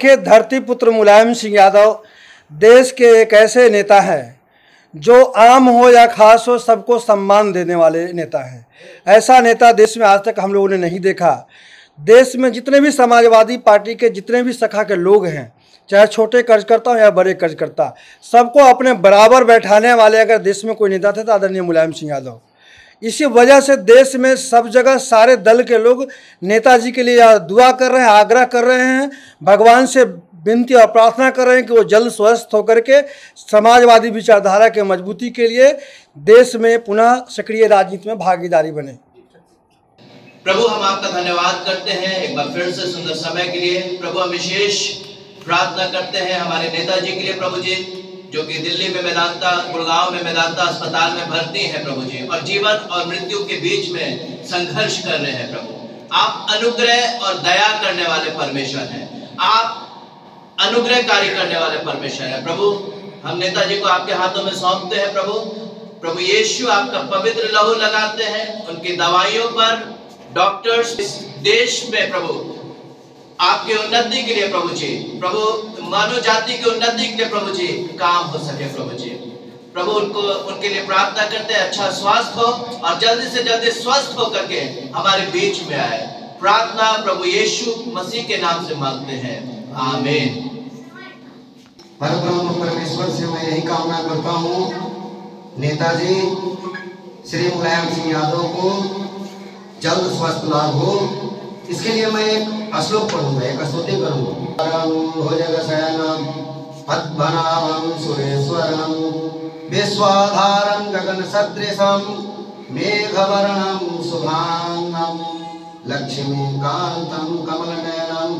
देखिए, धरती पुत्र मुलायम सिंह यादव देश के एक ऐसे नेता हैं जो आम हो या खास हो सबको सम्मान देने वाले नेता हैं। ऐसा नेता देश में आज तक हम लोगों ने नहीं देखा। देश में जितने भी समाजवादी पार्टी के जितने भी शाखा के लोग हैं, चाहे छोटे कार्यकर्ता हो या बड़े कार्यकर्ता, सबको अपने बराबर बैठाने वाले अगर देश में कोई नेता थे तो आदरणीय मुलायम सिंह यादव। इसी वजह से देश में सब जगह सारे दल के लोग नेताजी के लिए दुआ कर रहे हैं, आग्रह कर रहे हैं, भगवान से विनती और प्रार्थना कर रहे हैं कि वो जल्द स्वस्थ होकर के समाजवादी विचारधारा के मजबूती के लिए देश में पुनः सक्रिय राजनीति में भागीदारी बने। प्रभु, हम आपका धन्यवाद करते हैं एक बार फिर से सुंदर समय के लिए। प्रभु, हम विशेष प्रार्थना करते हैं हमारे नेताजी के लिए प्रभु जी, जो कि दिल्ली में मेदांता, गुड़गांव में मेदांता अस्पताल में भर्ती हैं प्रभु जी, और जीवन और मृत्यु के बीच में संघर्ष कर रहे हैं। प्रभु, आप अनुग्रह और दया करने वाले परमेश्वर हैं, आप अनुग्रहकारी करने वाले परमेश्वर हैं। प्रभु, हम नेताजी को आपके हाथों में सौंपते हैं। प्रभु यीशु, आपका पवित्र लहू लगाते हैं उनकी दवाइयों पर। डॉक्टर्स इस देश में प्रभु आपकी उन्नति के लिए प्रभु जी, प्रभु मानव जाति की उन्नति के लिए प्रभु जी काम हो सके प्रभु जी। प्रभु, उनको उनके लिए प्रार्थना करते हैं अच्छा स्वास्थ्य हो और जल्दी से जल्दी स्वस्थ होकर के हमारे बीच में आए। प्रार्थना प्रभु यीशु मसीह के नाम से मांगते हैं, आमीन। परब्रह्म परमेश्वर से मैं यही कामना करता हूँ, नेताजी श्री मुलायम सिंह यादव को जल्द स्वस्थ लाभ हो। इसके लिए मैं एक श्लोक पढ़ूंगा, एक स्तुति करूंगा। भुजगशयनं पद्मनाभं सुरेश्वरं विश्वाधारं गगन सदृशं मेघवर्णं शुभांगं लक्ष्मीकान्तं कमलनयनं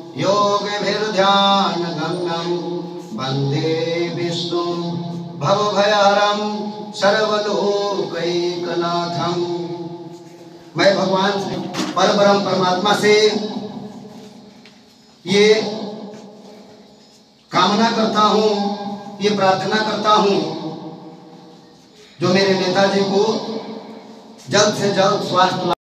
योगिभिर्ध्यानगम्यं वन्दे विष्णुं भवभयहरं सर्वलोकैकनाथं। मैं भगवान परब्रह्म परमात्मा से ये कामना करता हूँ, ये प्रार्थना करता हूँ, जो मेरे नेताजी को जल्द से जल्द स्वास्थ्य